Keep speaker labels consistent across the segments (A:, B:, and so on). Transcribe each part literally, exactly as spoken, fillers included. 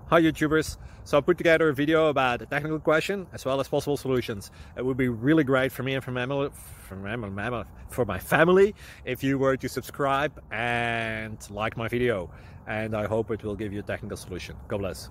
A: Hi YouTubers! So I put together a video about a technical question as well as possible solutions. It would be really great for me and for my family, for my, for my family if you were to subscribe and like my video. And I hope it will give you a technical solution. God bless.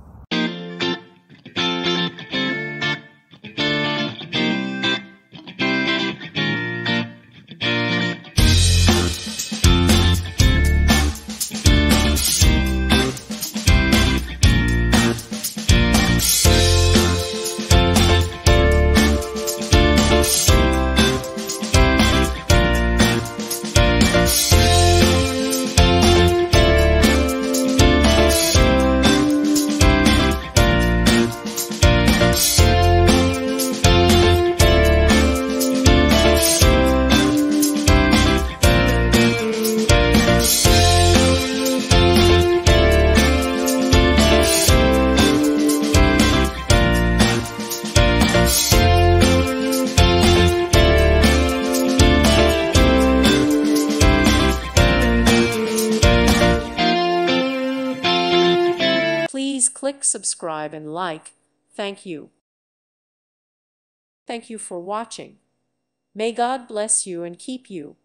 B: Please click subscribe and like. Thank you. Thank you for watching. May God bless you and keep you.